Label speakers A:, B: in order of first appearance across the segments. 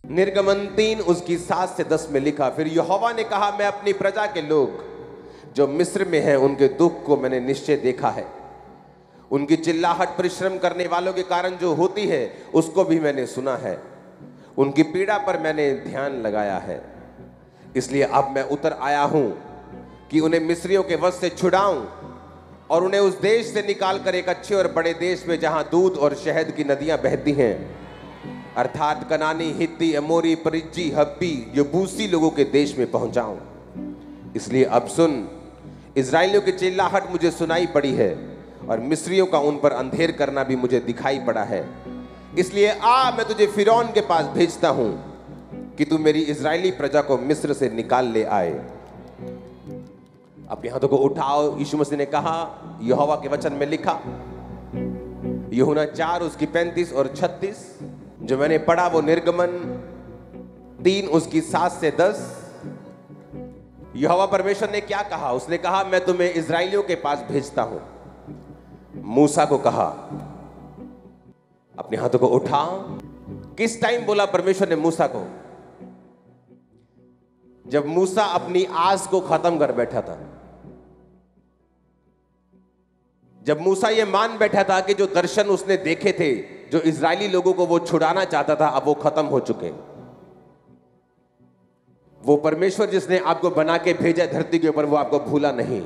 A: निर्गमन 3 उसकी 7 से 10 में लिखा, फिर यहोवा ने कहा, मैं अपनी प्रजा के लोग जो मिस्र में हैं उनके दुख को मैंने निश्चय देखा है। उनकी चिल्लाहट परिश्रम करने वालों के कारण जो होती है उसको भी मैंने सुना है। उनकी पीड़ा पर मैंने ध्यान लगाया है। इसलिए अब मैं उतर आया हूं कि उन्हें मिस्रियों के वश से छुड़ाऊं और उन्हें उस देश से निकालकर एक अच्छे और बड़े देश में जहां दूध और शहद की नदियां बहती हैं, अर्थात कनानी, हित्ती, अमोरी, परिज्जी, हब्बी, यबूसी लोगों के देश में पहुंचाऊं। इसलिए अब सुन, इजराइलियों की चिल्लाहट मुझे सुनाई पड़ी है और मिस्रियों का उन पर अंधेर करना भी मुझे दिखाई पड़ा है। इसलिए आ, मैं तुझे फिरौन के पास भेजता हूं कि तू मेरी इजरायली प्रजा को मिस्र से निकाल ले आए। अपने हाथों को उठाओ। यीशु मसीह ने कहा, यहोवा के वचन में लिखा, यूहन्ना 4 उसकी 35 और 36, जो मैंने पढ़ा वो निर्गमन 3 उसकी 7 से 10। यहोवा परमेश्वर ने क्या कहा? उसने कहा, मैं तुम्हें इजराइलियों के पास भेजता हूं। मूसा को कहा, अपने हाथों को उठा। किस टाइम बोला परमेश्वर ने मूसा को? जब मूसा अपनी आस को खत्म कर बैठा था, जब मूसा ये मान बैठा था कि जो दर्शन उसने देखे थे, जो इजरायली लोगों को वो छुड़ाना चाहता था, अब वो खत्म हो चुके। वो परमेश्वर जिसने आपको बना के भेजा धरती के ऊपर, वो आपको भूला नहीं।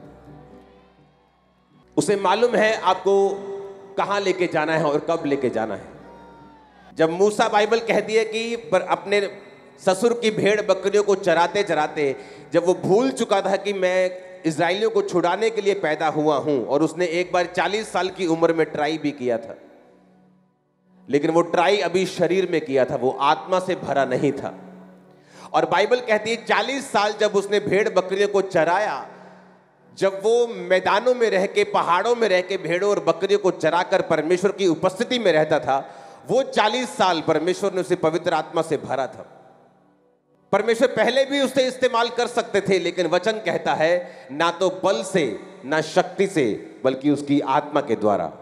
A: उसे मालूम है आपको कहां लेके जाना है और कब लेके जाना है। जब मूसा, बाइबल कहती है कि पर अपने ससुर की भेड़ बकरियों को चराते चराते जब वो भूल चुका था कि मैं इजराइलियों को छुड़ाने के लिए पैदा हुआ हूं, और उसने एक बार 40 साल की उम्र में ट्राई भी किया था, लेकिन वो ट्राई अभी शरीर में किया था, वो आत्मा से भरा नहीं था। और बाइबल कहती है 40 साल जब उसने भेड़ बकरियों को चराया, जब वो मैदानों में रह के, पहाड़ों में रह के भेड़ों और बकरियों को चराकर परमेश्वर की उपस्थिति में रहता था, वो 40 साल परमेश्वर ने उसे पवित्र आत्मा से भरा था। परमेश्वर पहले भी उसे इस्तेमाल कर सकते थे, लेकिन वचन कहता है ना तो बल से ना शक्ति से, बल्कि उसकी आत्मा के द्वारा।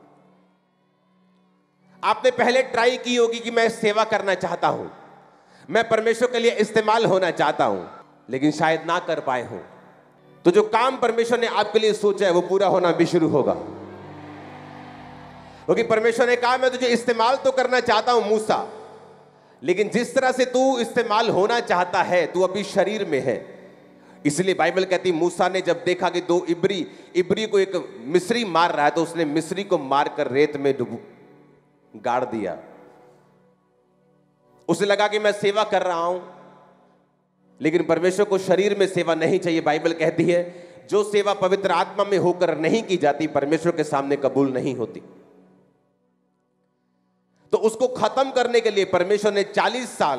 A: आपने पहले ट्राई की होगी कि मैं सेवा करना चाहता हूं, मैं परमेश्वर के लिए इस्तेमाल होना चाहता हूं, लेकिन शायद ना कर पाए हों। तो जो काम परमेश्वर ने आपके लिए सोचा है वो पूरा होना भी शुरू होगा, क्योंकि परमेश्वर ने कहा, मैं तुझे इस्तेमाल तो करना चाहता हूं मूसा, लेकिन जिस तरह से तू इस्तेमाल होना चाहता है, तू अभी शरीर में है। इसलिए बाइबल कहती, मूसा ने जब देखा कि 2 इब्री को एक मिस्री मार रहा है, तो उसने मिस्री को मारकर रेत में गाड़ दिया। उसे लगा कि मैं सेवा कर रहा हूं, लेकिन परमेश्वर को शरीर में सेवा नहीं चाहिए। बाइबल कहती है जो सेवा पवित्र आत्मा में होकर नहीं की जाती, परमेश्वर के सामने कबूल नहीं होती। तो उसको खत्म करने के लिए परमेश्वर ने 40 साल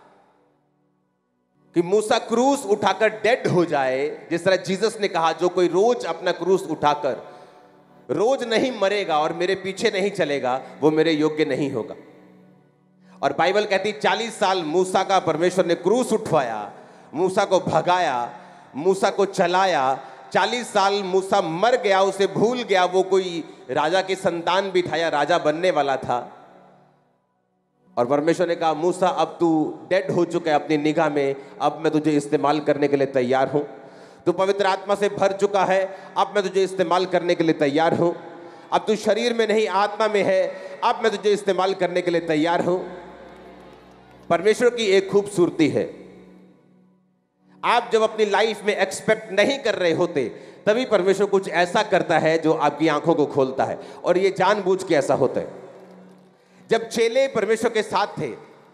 A: कि मूसा क्रूस उठाकर डेड हो जाए, जिस तरह जीसस ने कहा, जो कोई रोज अपना क्रूस उठाकर रोज नहीं मरेगा और मेरे पीछे नहीं चलेगा, वो मेरे योग्य नहीं होगा। और बाइबल कहती 40 साल मूसा का परमेश्वर ने क्रूस उठवाया, मूसा को भगाया, मूसा को चलाया। 40 साल मूसा मर गया, उसे भूल गया, वो कोई राजा की संतान भी था या राजा बनने वाला था। और परमेश्वर ने कहा, मूसा अब तू डेड हो चुका है अपनी निगाह में, अब मैं तुझे इस्तेमाल करने के लिए तैयार हूं। तू पवित्र आत्मा से भर चुका है, अब मैं तुझे इस्तेमाल करने के लिए तैयार हूं। अब तू शरीर में नहीं आत्मा में है, अब मैं तुझे इस्तेमाल करने के लिए तैयार हूं। परमेश्वर की एक खूबसूरती है, आप जब अपनी लाइफ में एक्सपेक्ट नहीं कर रहे होते, तभी परमेश्वर कुछ ऐसा करता है जो आपकी आंखों को खोलता है, और ये जानबूझ के ऐसा होता है। जब चेले परमेश्वर के साथ थे,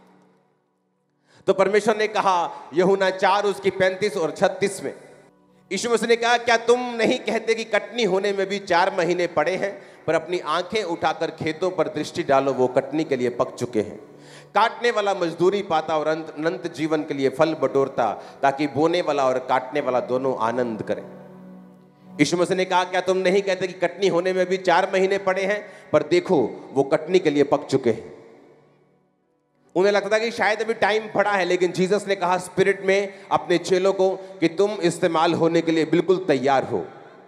A: तो परमेश्वर ने कहा यूहन्ना 4 उसकी 35 और 36 में, यीशु मसीह ने कहा, क्या तुम नहीं कहते कि कटनी होने में भी 4 महीने पड़े हैं? पर अपनी आंखें उठाकर खेतों पर दृष्टि डालो, वो कटनी के लिए पक चुके हैं। काटने वाला मजदूरी पाता और अनंत जीवन के लिए फल बटोरता, ताकि बोने वाला और काटने वाला दोनों आनंद करें। यीशु मसीह ने कहा, क्या तुम नहीं कहते कि कटनी होने में भी 4 महीने पड़े हैं? पर देखो वो कटनी के लिए पक चुके हैं। उन्हें लगता था कि शायद अभी टाइम पड़ा है, लेकिन जीसस ने कहा स्पिरिट में अपने चेलों को कि तुम इस्तेमाल होने के लिए बिल्कुल तैयार हो।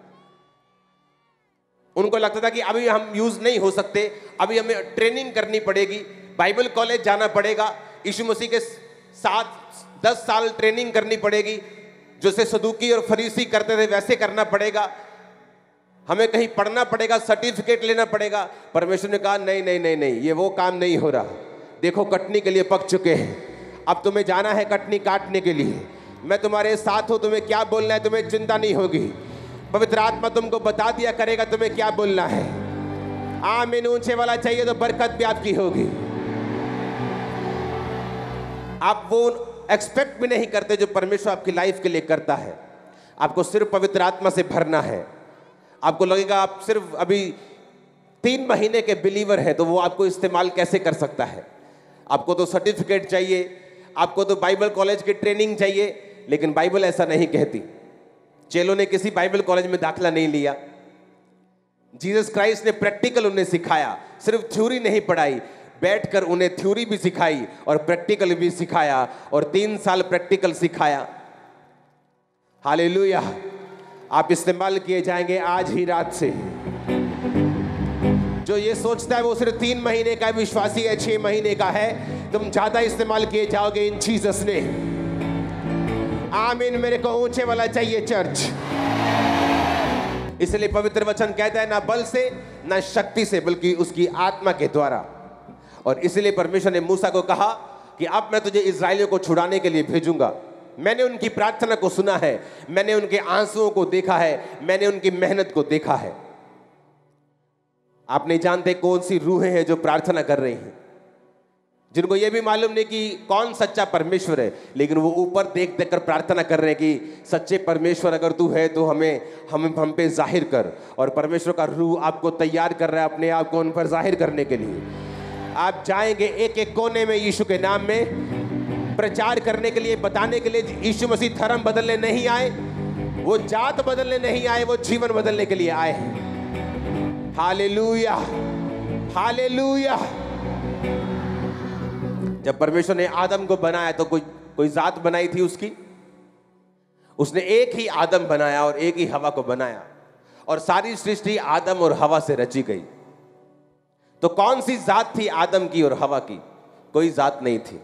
A: उनको लगता था कि अभी हम यूज नहीं हो सकते, अभी हमें ट्रेनिंग करनी पड़ेगी, बाइबल कॉलेज जाना पड़ेगा, यीशु मसीह के साथ 10 साल ट्रेनिंग करनी पड़ेगी, जैसे सदूकी और फरीसी करते थे वैसे करना पड़ेगा, हमें कहीं पढ़ना पड़ेगा, सर्टिफिकेट लेना पड़ेगा। परमेश्वर ने कहा नहीं नहीं नहीं नहीं, ये वो काम नहीं हो रहा। देखो कटनी के लिए पक चुके हैं, अब तुम्हें जाना है कटनी काटने के लिए। मैं तुम्हारे साथ हूं, तुम्हें क्या बोलना है तुम्हें चिंता नहीं होगी। पवित्र आत्मा तुमको बता दिया करेगा तुम्हें क्या बोलना है। आमीन। ऊंचे वाला चाहिए तो बरकत भी आपकी होगी। आप वो एक्सपेक्ट भी नहीं करते जो परमेश्वर आपकी लाइफ के लिए करता है। आपको सिर्फ पवित्र आत्मा से भरना है। आपको लगेगा आप सिर्फ अभी 3 महीने के बिलीवर हैं तो वो आपको इस्तेमाल कैसे कर सकता है। आपको तो सर्टिफिकेट चाहिए, आपको तो बाइबल कॉलेज की ट्रेनिंग चाहिए, लेकिन बाइबल ऐसा नहीं कहती। चेलों ने किसी बाइबल कॉलेज में दाखिला नहीं लिया। जीसस क्राइस्ट ने प्रैक्टिकल उन्हें सिखाया, सिर्फ थ्योरी नहीं पढ़ाई, बैठकर उन्हें थ्योरी भी सिखाई और प्रैक्टिकल भी सिखाया, और 3 साल प्रैक्टिकल सिखाया। हालेलुया। आप इस्तेमाल किए जाएंगे आज ही रात से। जो ये सोचता है वो सिर्फ 3 महीने का विश्वासी है, 6 महीने का है, तुम ज्यादा इस्तेमाल किए जाओगे इन जीसस ने। आमीन। मेरे को ऊंचे वाला चाहिए चर्च। इसलिए पवित्र वचन कहता है ना बल से ना शक्ति से बल्कि उसकी आत्मा के द्वारा। और इसलिए परमेश्वर ने मूसा को कहा कि अब मैं तुझे इस्राएलियों को छुड़ाने के लिए भेजूंगा। मैंने उनकी प्रार्थना को सुना है, मैंने उनके आंसुओं को देखा है, मैंने उनकी मेहनत को देखा है। आप नहीं जानते कौन सी रूहें हैं जो प्रार्थना कर रही हैं, जिनको यह भी मालूम नहीं कि कौन सच्चा परमेश्वर है, लेकिन वो ऊपर देख देख कर प्रार्थना कर रहे हैं कि सच्चे परमेश्वर अगर तू है तो हम पे जाहिर कर। और परमेश्वर का रूह आपको तैयार कर रहा है अपने आप को उन पर जाहिर करने के लिए। आप जाएंगे एक एक कोने में यीशु के नाम में प्रचार करने के लिए, बताने के लिए यीशु मसीह धर्म बदलने नहीं आए, वो जात बदलने नहीं आए, वो जीवन बदलने के लिए आए हैं। Hallelujah, hallelujah. जब परमेश्वर ने आदम को बनाया तो कोई जात बनाई थी उसकी? उसने एक ही आदम बनाया और एक ही हवा को बनाया, और सारी सृष्टि आदम और हवा से रची गई। तो कौन सी जात थी आदम की और हवा की? कोई जात नहीं थी।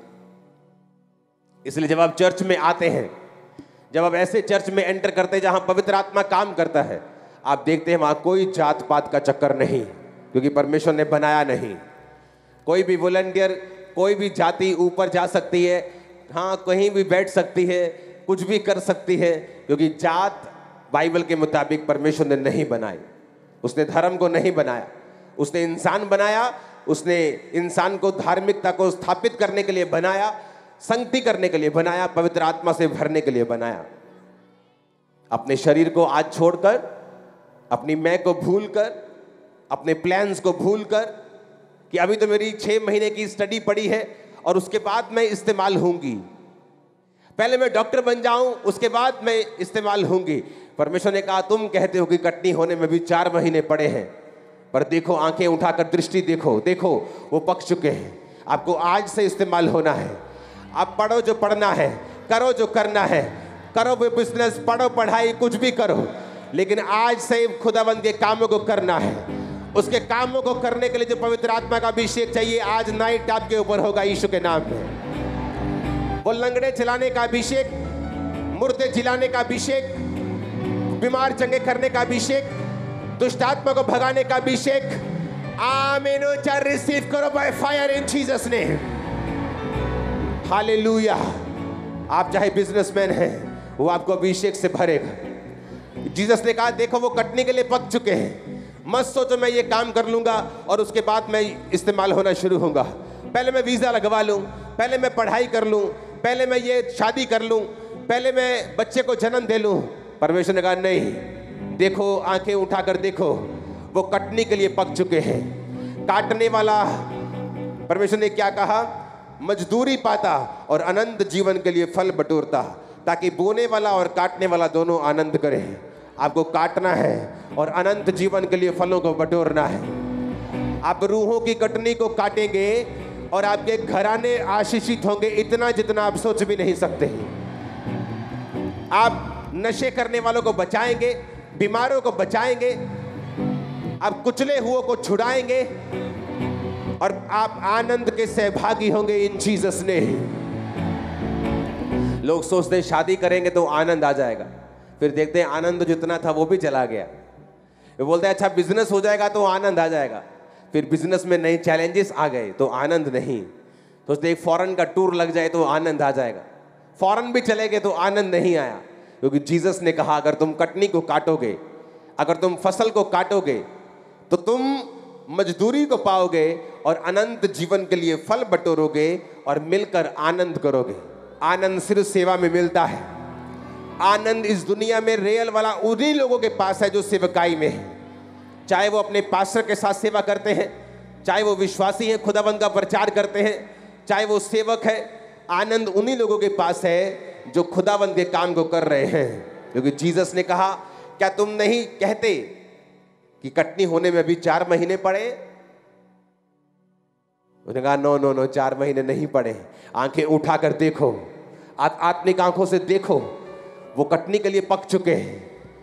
A: इसलिए जब आप चर्च में आते हैं, जब आप ऐसे चर्च में एंटर करते हैं जहां पवित्र आत्मा काम करता है, आप देखते हैं वहां कोई जात पात का चक्कर नहीं, क्योंकि परमेश्वर ने बनाया नहीं। कोई भी वॉलंटियर, कोई भी जाति ऊपर जा सकती है, हाँ कहीं भी बैठ सकती है, कुछ भी कर सकती है, क्योंकि जात बाइबल के मुताबिक परमेश्वर ने नहीं बनाई। उसने धर्म को नहीं बनाया, उसने इंसान बनाया। उसने इंसान को धार्मिकता को स्थापित करने के लिए बनाया, संगति करने के लिए बनाया, पवित्र आत्मा से भरने के लिए बनाया। अपने शरीर को आज छोड़कर, अपनी मैं को भूलकर, अपने प्लान्स को भूलकर कि अभी तो मेरी 6 महीने की स्टडी पड़ी है और उसके बाद मैं इस्तेमाल होंगी, पहले मैं डॉक्टर बन जाऊं उसके बाद मैं इस्तेमाल होंगी। परमेश्वर ने कहा तुम कहते हो कि कटनी होने में भी 4 महीने पड़े हैं, पर देखो आंखें उठाकर दृष्टि देखो, देखो वो पक चुके हैं। आपको आज से इस्तेमाल होना है। आप पढ़ो जो पढ़ना है, करो जो करना है, करो वो बिजनेस, पढ़ो पढ़ाई, कुछ भी करो, लेकिन आज से खुदावंद के कामों को करना है। उसके कामों को करने के लिए जो पवित्र आत्मा का अभिषेक चाहिए, आज नाइट आपके ऊपर होगा यीशु के नाम में। वो लंगड़े चलाने का अभिषेक, मुर्दे जिलाने का अभिषेक, बीमार चंगे करने का अभिषेक, दुष्ट आत्मा को भगाने का अभिषेक, आमीन। रिसीव करो by fire in Jesus name. Hallelujah. आप चाहे बिजनेसमैन हैं, वो आपको अभिषेक से भरेगा। जीसस ने कहा देखो वो कटने के लिए पक चुके हैं, मत सोचो मैं ये काम कर लूंगा और उसके बाद मैं इस्तेमाल होना शुरू होगा। पहले मैं वीजा लगवा लूं, पहले मैं पढ़ाई कर लूं, पहले मैं ये शादी कर लूं, पहले मैं बच्चे को जन्म दे लूं। परमेश्वर ने कहा नहीं, देखो आंखें उठाकर देखो, वो कटने के लिए पक चुके हैं। काटने वाला, परमेश्वर ने क्या कहा, मजदूरी पाता और अनंत जीवन के लिए फल बटोरता, ताकि बोने वाला और काटने वाला दोनों आनंद करें। आपको काटना है और अनंत जीवन के लिए फलों को बटोरना है। आप रूहों की कटनी को काटेंगे और आपके घराने आशीषित होंगे, इतना जितना आप सोच भी नहीं सकते। आप नशे करने वालों को बचाएंगे, बीमारों को बचाएंगे, आप कुचले हुओं को छुड़ाएंगे, और आप आनंद के सहभागी होंगे इन जीसस ने। लोग सोचते हैं शादी करेंगे तो आनंद आ जाएगा, फिर देखते हैं आनंद जितना था वो भी चला गया। वो बोलते हैं अच्छा बिजनेस हो जाएगा तो आनंद आ जाएगा, फिर बिजनेस में नए चैलेंजेस आ गए तो आनंद नहीं। सोचते एक फॉरेन का टूर लग जाए तो आनंद आ जाएगा, फॉरेन भी चले गए तो आनंद नहीं आया। क्योंकि जीसस ने कहा अगर तुम कटनी को काटोगे, अगर तुम फसल को काटोगे तो तुम मजदूरी को पाओगे और अनंत जीवन के लिए फल बटोरोगे और मिलकर आनंद करोगे। आनंद सिर्फ सेवा में मिलता है। आनंद इस दुनिया में रियल वाला उन्हीं लोगों के पास है जो सेवकाई में है, चाहे वो अपने पास्टर के साथ सेवा करते हैं, चाहे वो विश्वासी हैं खुदाबंद का प्रचार करते हैं, चाहे वो सेवक है। आनंद उन्हीं लोगों के पास है जो खुदाबंद के काम को कर रहे हैं। क्योंकि जीसस ने कहा क्या तुम नहीं कहते कि कटनी होने में अभी 4 महीने पड़े? उन्होंने कहा नो नो नो, 4 महीने नहीं पड़े। आंखें उठाकर देखो, आत्मिक आंखों से देखो, वो कटनी के लिए पक चुके हैं।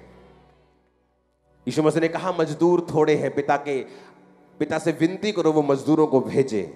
A: यीशु मसीह ने कहा मजदूर थोड़े हैं, पिता से विनती करो वो मजदूरों को भेजे।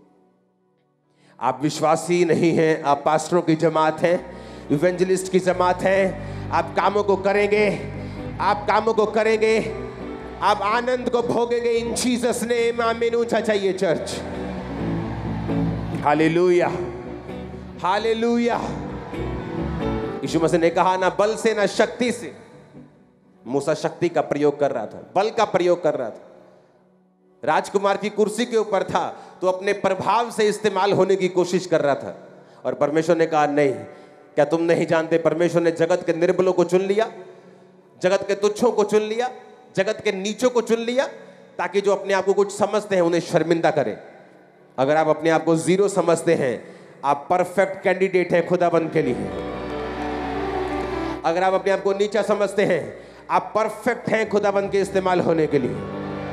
A: आप विश्वासी नहीं हैं, आप पास्टरों की जमात हैं, इवेंजलिस्ट की जमात हैं। आप कामों को करेंगे, आप कामों को करेंगे, आप आनंद को भोगेंगे इन जीसस नेम। आमीन। ऊंचा चाहिए चर्च। Hallelujah, hallelujah. यीशु मसीह ने कहा ना बल से ना शक्ति से। मूसा शक्ति का प्रयोग कर रहा था, बल का प्रयोग कर रहा था। राजकुमार की कुर्सी के ऊपर था तो अपने प्रभाव से इस्तेमाल होने की कोशिश कर रहा था। और परमेश्वर ने कहा नहीं, क्या तुम नहीं जानते परमेश्वर ने जगत के निर्बलों को चुन लिया, जगत के तुच्छों को चुन लिया, जगत के नीचों को चुन लिया, ताकि जो अपने आप को कुछ समझते हैं उन्हें शर्मिंदा करें। अगर आप अपने आप को जीरो समझते हैं, आप परफेक्ट कैंडिडेट हैं खुदाबंद के लिए। अगर आप अपने आप को नीचा समझते हैं, आप परफेक्ट हैं खुदाबंद के इस्तेमाल होने के लिए।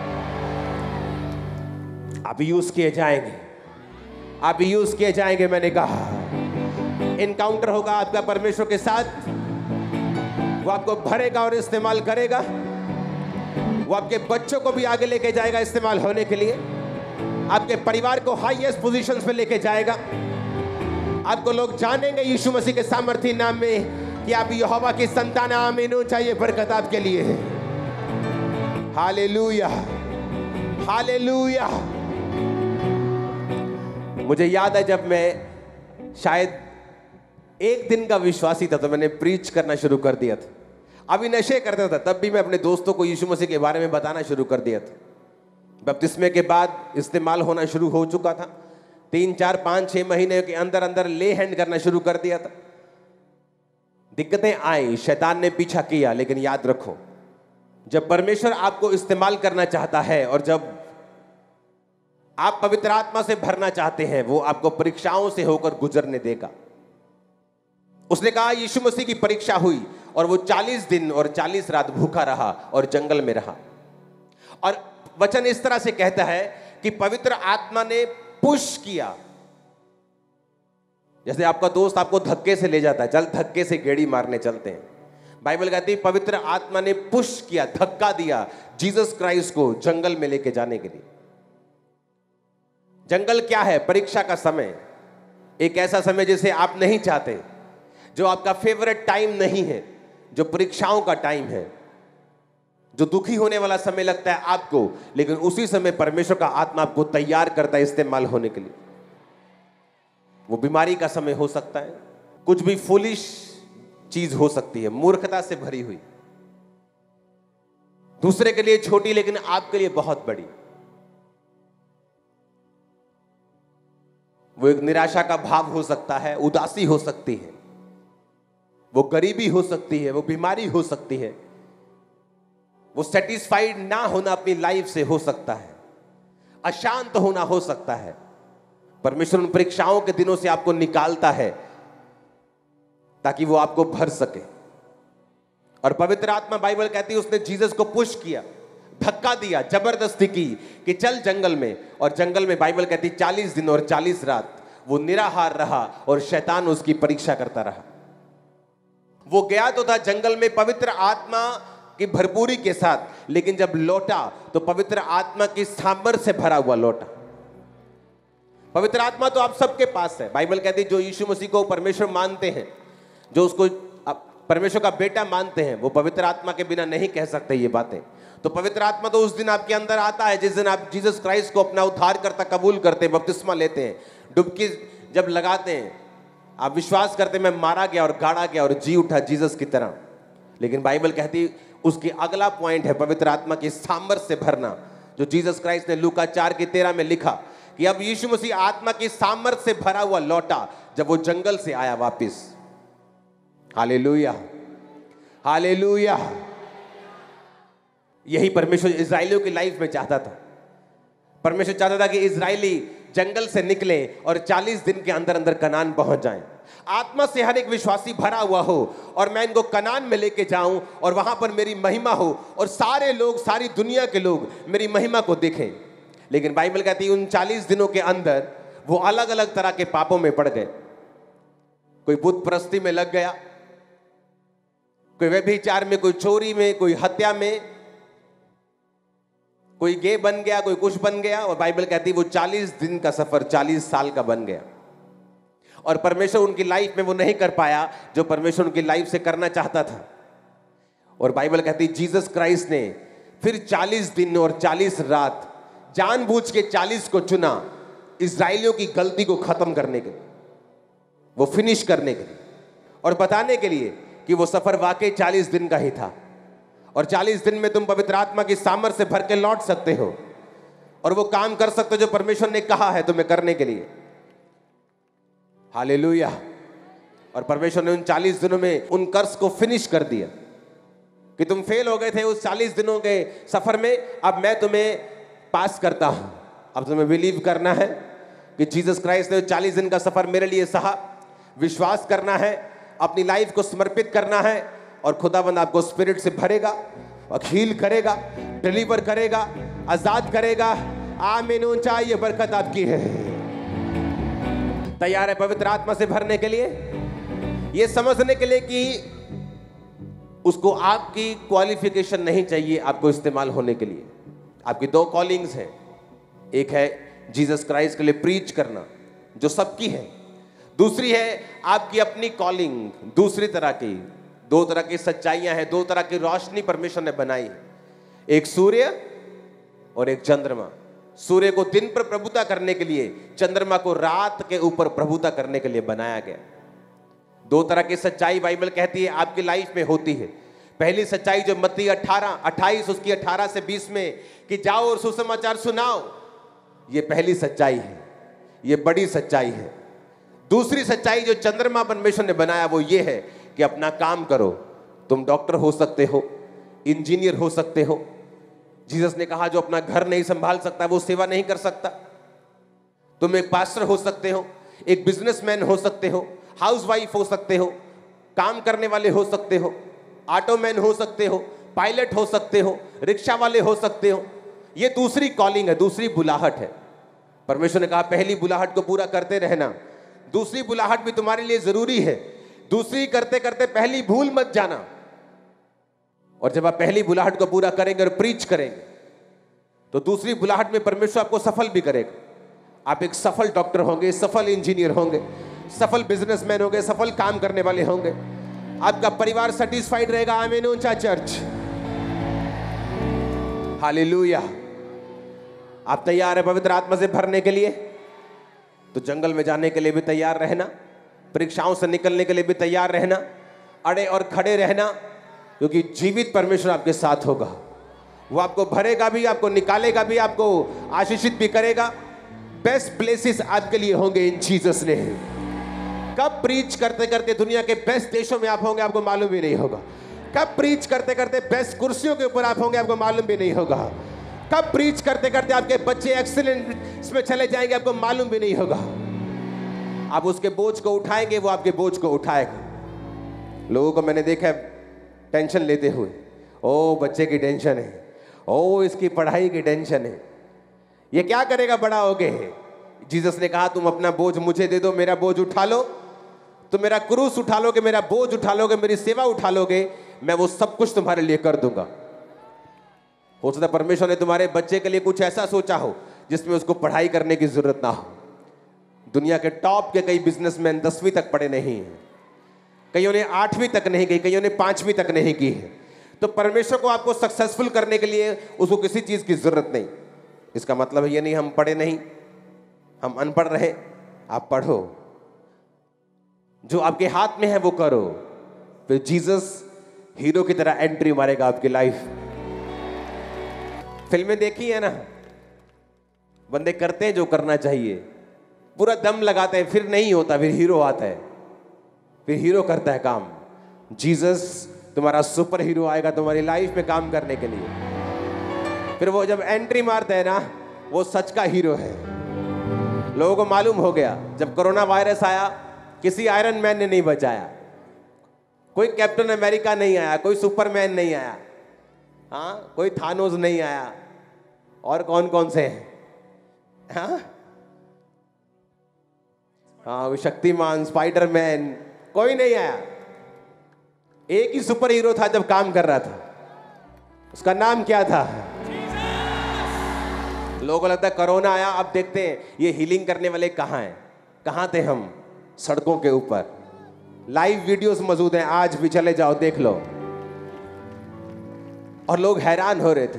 A: आप यूज किए जाएंगे, आप यूज किए जाएंगे। मैंने कहा इनकाउंटर होगा आपका परमेश्वर के साथ, वो आपको भरेगा और इस्तेमाल करेगा। वो आपके बच्चों को भी आगे लेके जाएगा इस्तेमाल होने के लिए, आपके परिवार को हाईएस्ट पोजीशंस पे लेके जाएगा। आपको लोग जानेंगे यीशु मसीह के सामर्थी नाम में कि आप यहोवा की संतान। आमीन। चाहिए बरकत आपके लिए है। Hallelujah, hallelujah. मुझे याद है जब मैं शायद 1 दिन का विश्वासी था तो मैंने प्रीच करना शुरू कर दिया था। अभी नशे करता था, तब भी मैं अपने दोस्तों को यीशु मसीह के बारे में बताना शुरू कर दिया था। बपतिस्मे के बाद इस्तेमाल होना शुरू हो चुका था। 3, 4, 5, 6 महीने के अंदर अंदर ले हैंड करना शुरू कर दिया था। दिक्कतें आई, शैतान ने पीछा किया, लेकिन याद रखो जब परमेश्वर आपको इस्तेमाल करना चाहता है और जब आप पवित्र आत्मा से भरना चाहते हैं, वो आपको परीक्षाओं से होकर गुजरने देगा। उसने कहा यीशु मसीह की परीक्षा हुई और वो 40 दिन और 40 रात भूखा रहा और जंगल में रहा। और वचन इस तरह से कहता है कि पवित्र आत्मा ने पुश किया। जैसे आपका दोस्त आपको धक्के से ले जाता है, चल धक्के से गेड़ी मारने चलते हैं। बाइबल कहती है पवित्र आत्मा ने पुश किया, धक्का दिया जीसस क्राइस्ट को जंगल में लेके जाने के लिए। जंगल क्या है? परीक्षा का समय, एक ऐसा समय जिसे आप नहीं चाहते, जो आपका फेवरेट टाइम नहीं है, जो परीक्षाओं का टाइम है, जो दुखी होने वाला समय लगता है आपको, लेकिन उसी समय परमेश्वर का आत्मा आपको तैयार करता है इस्तेमाल होने के लिए। वो बीमारी का समय हो सकता है, कुछ भी फुलिश चीज हो सकती है, मूर्खता से भरी हुई, दूसरे के लिए छोटी लेकिन आपके लिए बहुत बड़ी। वो एक निराशा का भाव हो सकता है, उदासी हो सकती है, वो गरीबी हो सकती है, वो बीमारी हो सकती है, वो सेटिस्फाइड ना होना अपनी लाइफ से हो सकता है, अशांत होना हो सकता है। परमेश्वर उन परीक्षाओं के दिनों से आपको निकालता है ताकि वो आपको भर सके। और पवित्र आत्मा, बाइबल कहती है, उसने जीसस को पुश किया, धक्का दिया, जबरदस्ती की कि चल जंगल में। और जंगल में बाइबल कहती 40 दिन और 40 रात वो निराहार रहा और शैतान उसकी परीक्षा करता रहा। वो गया तो था जंगल में पवित्र आत्मा की भरपूरी के साथ, लेकिन जब लौटा तो पवित्र आत्मा की सामर्थ से भरा हुआ लौटा। पवित्र आत्मा तो आप सबके पास है। बाइबल कहती है जो यीशु मसीह को परमेश्वर मानते हैं, जो उसको परमेश्वर का बेटा मानते हैं, वो पवित्र आत्मा के बिना नहीं कह सकते ये बातें। तो पवित्र आत्मा तो उस दिन आपके अंदर आता है जिस दिन आप जीसस क्राइस्ट को अपना उद्धारकर्ता कबूल करते हैं, बपतिस्मा लेते हैं, डुबकी जब लगाते हैं, आप विश्वास करते हैं मैं मारा गया और गाड़ा गया और जी उठा जीसस की तरह। लेकिन बाइबल कहती उसकी अगला पॉइंट है पवित्र आत्मा की सामर्थ से भरना, जो जीसस क्राइस्ट ने लूका 4:13 में लिखा कि अब यीशु मसीह आत्मा की सामर्थ से भरा हुआ लौटा जब वो जंगल से आया वापिस। Hallelujah, hallelujah. यही परमेश्वर इजराइलियों की लाइफ में चाहता था। परमेश्वर चाहता था कि इजराइली जंगल से निकले और 40 दिन के अंदर अंदर कनान पहुंच जाएं। आत्मा से हर एक विश्वासी भरा हुआ हो और मैं इनको कनान में लेके जाऊं और वहां पर मेरी महिमा हो और सारे लोग, सारी दुनिया के लोग मेरी महिमा को देखें। लेकिन बाइबल कहती है उन 40 दिनों के अंदर वो अलग अलग तरह के पापों में पड़ गए। कोई बुत परस्ती में लग गया, कोई व्यभिचार में, कोई चोरी में, कोई हत्या में, कोई गे बन गया, कोई कुछ बन गया। और बाइबल कहती है वो 40 दिन का सफर 40 साल का बन गया और परमेश्वर उनकी लाइफ में वो नहीं कर पाया जो परमेश्वर उनकी लाइफ से करना चाहता था। और बाइबल कहती है जीसस क्राइस्ट ने फिर 40 दिन और 40 रात जानबूझ के 40 को चुना इजराइलियों की गलती को खत्म करने के लिए, वो फिनिश करने के लिए और बताने के लिए कि वो सफर वाकई 40 दिन का ही था और 40 दिन में तुम पवित्र आत्मा की सामर्थ से भर के लौट सकते हो और वो काम कर सकते हो जो परमेश्वर ने कहा है तुम्हें करने के लिए। हालेलुया। और परमेश्वर ने उन 40 दिनों में उन कर्स को फिनिश कर दिया कि तुम फेल हो गए थे उस 40 दिनों के सफर में, अब मैं तुम्हें पास करता हूं। अब तुम्हें बिलीव करना है कि जीसस क्राइस्ट ने 40 दिन का सफर मेरे लिए सहा, विश्वास करना है, अपनी लाइफ को समर्पित करना है और खुदाबंद आपको स्पिरिट से भरेगा और हील करेगा, डिलीवर करेगा, आजाद करेगा। आमीन। ऊंचा ये बरकत आपकी है। तैयार है पवित्र आत्मा से भरने के लिए, ये समझने के लिए कि उसको आपकी क्वालिफिकेशन नहीं चाहिए आपको इस्तेमाल होने के लिए। आपकी 2 कॉलिंग्स हैं, एक है जीसस क्राइस्ट के लिए प्रीच करना जो सबकी है, दूसरी है आपकी अपनी कॉलिंग, दूसरी तरह की। 2 तरह की सच्चाइयां हैं, 2 तरह की रोशनी परमेश्वर ने बनाई है, एक सूर्य और एक चंद्रमा। सूर्य को दिन पर प्रभुता करने के लिए, चंद्रमा को रात के ऊपर प्रभुता करने के लिए बनाया गया। 2 तरह की सच्चाई बाइबल कहती है आपकी लाइफ में होती है। पहली सच्चाई जो मत्ती 28 उसकी 18 से 20 में कि जाओ और सुसमाचार सुनाओ, ये पहली सच्चाई है, ये बड़ी सच्चाई है। दूसरी सच्चाई जो चंद्रमा परमेश्वर ने बनाया वो ये है कि अपना काम करो। तुम डॉक्टर हो सकते हो, इंजीनियर हो सकते हो। जीसस ने कहा जो अपना घर नहीं संभाल सकता वो सेवा नहीं कर सकता। तुम एक पास्टर हो सकते हो, एक बिजनेसमैन हो सकते हो, हाउसवाइफ हो सकते हो, काम करने वाले हो सकते हो, ऑटोमैन हो सकते हो, पायलट हो सकते हो, रिक्शा वाले हो सकते हो। ये दूसरी कॉलिंग है, दूसरी बुलाहट है। परमेश्वर ने कहा पहली बुलाहट को पूरा करते रहना, दूसरी बुलाहट भी तुम्हारे लिए जरूरी है। दूसरी करते करते पहली भूल मत जाना। और जब आप पहली बुलाहट को पूरा करेंगे और प्रीच करेंगे तो दूसरी बुलाहट में परमेश्वर आपको सफल भी करेगा। आप एक सफल डॉक्टर होंगे, सफल इंजीनियर होंगे, सफल बिजनेसमैन होंगे, सफल काम करने वाले होंगे। आपका परिवार सेटिस्फाइड रहेगा। आमीन। ऊंचा चर्च। हालेलुया। आप तैयार है पवित्र आत्मा से भरने के लिए? तो जंगल में जाने के लिए भी तैयार रहना, परीक्षाओं से निकलने के लिए भी तैयार रहना, अड़े और खड़े रहना, क्योंकि जीवित परमेश्वर आपके साथ होगा। वो आपको भरेगा भी, आपको निकालेगा भी, आपको आशीषित भी करेगा। बेस्ट प्लेसेस आपके लिए होंगे इन जीसस ने। कब प्रीच करते करते दुनिया के बेस्ट देशों में आप होंगे आपको मालूम भी नहीं होगा। कब प्रीच करते करते बेस्ट कुर्सियों के ऊपर आप होंगे आपको मालूम भी नहीं होगा। कब प्रीच करते करते आपके बच्चे एक्सीलेंस में चले जाएंगे आपको मालूम भी नहीं होगा। आप उसके बोझ को उठाएंगे, वो आपके बोझ को उठाएगा। लोगों को मैंने देखा है टेंशन लेते हुए, ओ बच्चे की टेंशन है, ओ इसकी पढ़ाई की टेंशन है, ये क्या करेगा बड़ा होके। जीसस ने कहा तुम अपना बोझ मुझे दे दो, मेरा बोझ उठा लो, तुम मेरा क्रूस उठा लोगे, मेरा बोझ उठा लोगे, मेरी सेवा उठा लोगे, मैं वो सब कुछ तुम्हारे लिए कर दूंगा। हो सकता है परमेश्वर ने तुम्हारे बच्चे के लिए कुछ ऐसा सोचा हो जिसमें उसको पढ़ाई करने की जरूरत ना हो, दुनिया के टॉप के कई बिजनेसमैन 10वीं तक पढ़े नहीं हैं, कईयों ने 8वीं तक नहीं की, कईयों ने 5वीं तक नहीं की है। तो परमेश्वर को आपको सक्सेसफुल करने के लिए उसको किसी चीज की जरूरत नहीं। इसका मतलब ये नहीं हम पढ़े नहीं, हम अनपढ़ रहे। आप पढ़ो, जो आपके हाथ में है वो करो, फिर जीसस हीरो की तरह एंट्री मारेगा आपकी लाइफ। फिल्में देखी है ना, बंदे करते हैं जो करना चाहिए, पूरा दम लगाते हैं, फिर नहीं होता, फिर हीरो आता है, फिर हीरो करता है काम। जीसस तुम्हारा सुपर हीरो आएगा तुम्हारी लाइफ में काम करने के लिए। फिर वो जब एंट्री मारता है ना, वो सच का हीरो है। लोगों को मालूम हो गया, जब कोरोना वायरस आया किसी आयरन मैन ने नहीं बचाया, कोई कैप्टन अमेरिका नहीं आया, कोई सुपरमैन नहीं आया, हाँ, कोई थानोस नहीं आया, और कौन कौन से हैं, हाँ, हाँ, शक्तिमान, स्पाइडरमैन, कोई नहीं आया। एक ही सुपर हीरो था जब काम कर रहा था, उसका नाम क्या था? लोगों को लगता है कोरोना आया, अब देखते हैं ये हीलिंग करने वाले कहाँ हैं। कहाँ थे हम? सड़कों के ऊपर। लाइव वीडियोस मौजूद हैं, आज भी चले जाओ देख लो। और लोग हैरान हो रहे थे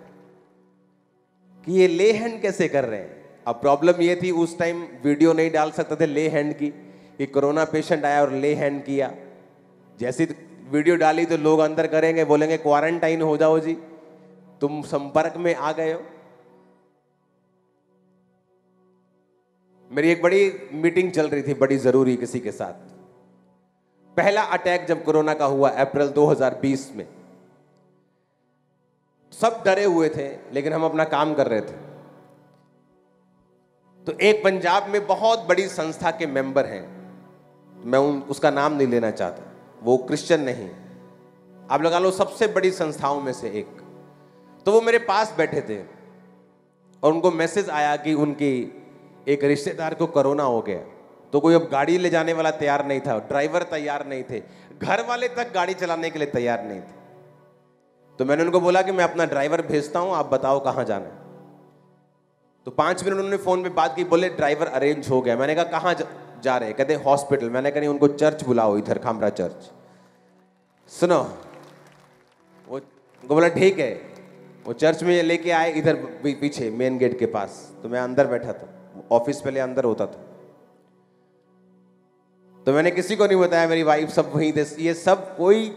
A: कि ये ले हैंड कैसे कर रहे हैं। अब प्रॉब्लम ये थी, उस टाइम वीडियो नहीं डाल सकते थे ले हैंड की, कि कोरोना पेशेंट आया और ले हैंड किया। जैसी वीडियो डाली तो लोग अंदर करेंगे, बोलेंगे क्वारंटाइन हो जाओ जी, तुम संपर्क में आ गए हो। मेरी एक बड़ी मीटिंग चल रही थी, बड़ी जरूरी, किसी के साथ। पहला अटैक जब कोरोना का हुआ अप्रैल 2020 में, सब डरे हुए थे, लेकिन हम अपना काम कर रहे थे। तो एक पंजाब में बहुत बड़ी संस्था के मेंबर हैं, मैं उसका नाम नहीं लेना चाहता, वो क्रिश्चियन नहीं, आप लगा लो सबसे बड़ी संस्थाओं में से एक। तो वो मेरे पास बैठे थे और उनको मैसेज आया कि उनकी एक रिश्तेदार को कोरोना हो गया। तो कोई अब गाड़ी ले जाने वाला तैयार नहीं था, ड्राइवर तैयार नहीं थे, घर वाले तक गाड़ी चलाने के लिए तैयार नहीं थे। तो मैंने उनको बोला कि मैं अपना ड्राइवर भेजता हूं, आप बताओ कहां जाना है। तो 5 मिनट उन्होंने फोन पे बात की, बोले ड्राइवर अरेंज हो गया। मैंने कहा कहां जा रहे हैं? कहते हॉस्पिटल। मैंने कहा नहीं, उनको चर्च बुलाओ, इधर खामरा चर्च। सुनो, वो बोला ठीक है। वो चर्च में लेके आए, इधर पीछे मेन गेट के पास। तो मैं अंदर बैठा था, ऑफिस पहले अंदर होता था। तो मैंने किसी को नहीं बताया, मेरी वाइफ सब वहीं थे, ये सब कोई।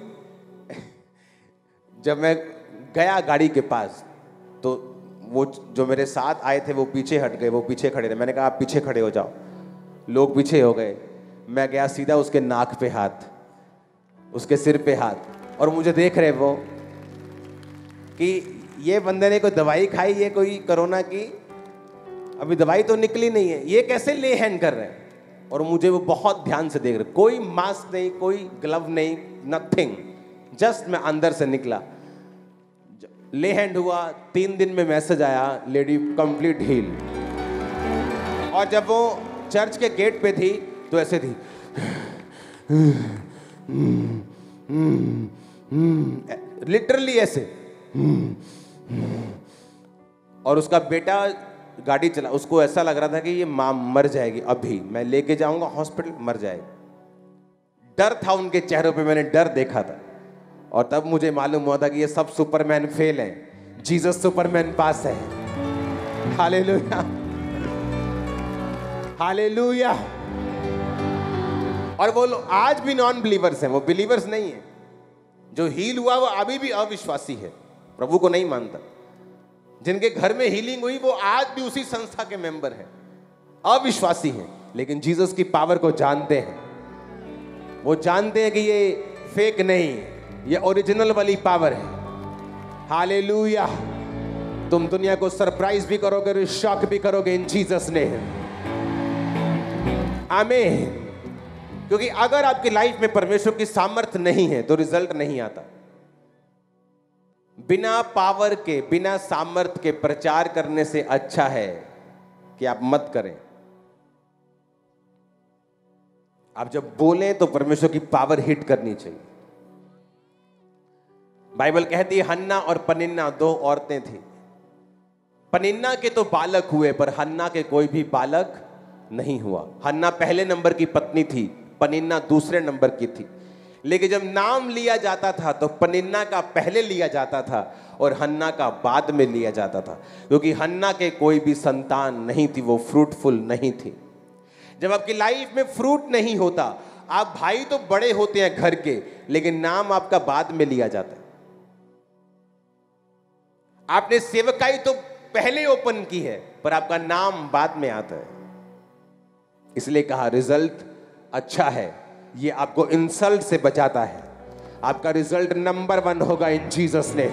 A: जब मैं गया गाड़ी के पास, तो वो जो मेरे साथ आए थे वो पीछे हट गए, वो पीछे खड़े रहे। मैंने कहा आप पीछे खड़े हो जाओ। लोग पीछे हो गए। मैं गया सीधा उसके नाक पे हाथ, उसके सिर पे हाथ, और मुझे देख रहे वो कि ये बंदे ने कोई दवाई खाई है कोई कोरोना की, अभी दवाई तो निकली नहीं है, ये कैसे ले हैंड कर रहे हैं। और मुझे वो बहुत ध्यान से देख रहे, कोई मास्क नहीं, कोई ग्लव नहीं, नथिंग, जस्ट मैं अंदर से निकला, ले हैंड हुआ। 3 दिन में मैसेज आया, लेडी कंप्लीट हील। और जब वो चर्च के गेट पे थी तो ऐसे थी, लिटरली ऐसे। और उसका बेटा गाड़ी चला, उसको ऐसा लग रहा था कि ये मां मर जाएगी, अभी मैं लेके जाऊंगा हॉस्पिटल, मर जाएगी। डर था उनके चेहरों पे, मैंने डर देखा था। और तब मुझे मालूम हुआ था कि ये सब सुपरमैन फेल हैं, जीसस सुपरमैन पास है। Hallelujah, hallelujah. और वो लोग आज भी नॉन बिलीवर्स हैं, वो बिलीवर्स नहीं है। जो हील हुआ वो अभी भी अविश्वासी है, प्रभु को नहीं मानता। जिनके घर में हीलिंग हुई वो आज भी उसी संस्था के मेंबर हैं, अविश्वासी हैं, लेकिन जीसस की पावर को जानते हैं। वो जानते हैं कि ये फेक नहीं है, ये ओरिजिनल वाली पावर है। हालेलुया। तुम दुनिया को सरप्राइज भी करोगे और शॉक भी करोगे इन जीसस ने। आमीन। क्योंकि अगर आपकी लाइफ में परमेश्वर की सामर्थ्य नहीं है तो रिजल्ट नहीं आता। बिना पावर के, बिना सामर्थ्य के प्रचार करने से अच्छा है कि आप मत करें। आप जब बोलें तो परमेश्वर की पावर हिट करनी चाहिए। बाइबल कहती है हन्ना और पनिन्ना 2 औरतें थी। पनिन्ना के तो बालक हुए पर हन्ना के कोई भी बालक नहीं हुआ। हन्ना पहले नंबर की पत्नी थी, पनिन्ना दूसरे नंबर की थी। लेकिन जब नाम लिया जाता था तो पनिन्ना का पहले लिया जाता था और हन्ना का बाद में लिया जाता था, क्योंकि हन्ना के कोई भी संतान नहीं थी, वो फ्रूटफुल नहीं थी। जब आपकी लाइफ में फ्रूट नहीं होता, आप भाई तो बड़े होते हैं घर के, लेकिन नाम आपका बाद में लिया जाता है। आपने सेवकाई तो पहले ओपन की है, पर आपका नाम बाद में आता है। इसलिए कहा रिजल्ट अच्छा है, ये आपको इंसल्ट से बचाता है। आपका रिजल्ट नंबर 1 होगा इन जीसस नेम।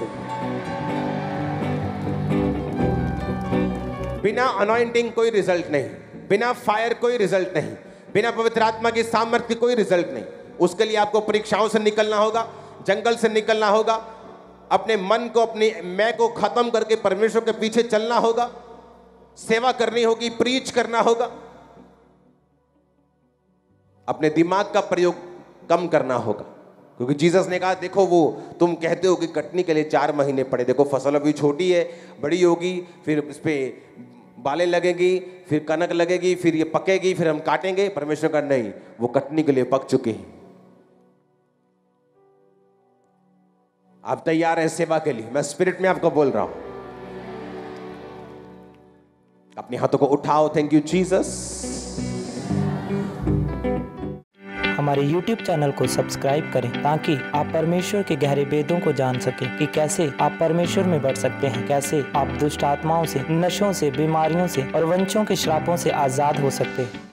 A: बिना अनॉइंटिंग कोई रिजल्ट नहीं, बिना फायर कोई रिजल्ट नहीं, बिना पवित्र आत्मा की सामर्थ्य कोई रिजल्ट नहीं। उसके लिए आपको परीक्षाओं से निकलना होगा, जंगल से निकलना होगा, अपने मन को, अपनी मैं को खत्म करके परमेश्वर के पीछे चलना होगा, सेवा करनी होगी, प्रीच करना होगा, अपने दिमाग का प्रयोग कम करना होगा। क्योंकि जीसस ने कहा देखो, वो तुम कहते हो कि कटनी के लिए 4 महीने पड़े, देखो फसल अभी छोटी है, बड़ी होगी, फिर इस पे बालें लगेगी, फिर कनक लगेगी, फिर ये पकेगी, फिर हम काटेंगे। परमेश्वर का नहीं, वो कटनी के लिए पक चुके हैं। आप तैयार हैं सेवा के लिए? मैं स्पिरिट में आपको बोल रहा हूं। अपने हाथों को उठाओ। Thank you Jesus.
B: हमारे YouTube चैनल को सब्सक्राइब करें ताकि आप परमेश्वर के गहरे वेदों को जान सकें कि कैसे आप परमेश्वर में बढ़ सकते हैं, कैसे आप दुष्ट आत्माओं से, नशों से, बीमारियों से और वंशों के श्रापों से आज़ाद हो सकते हैं।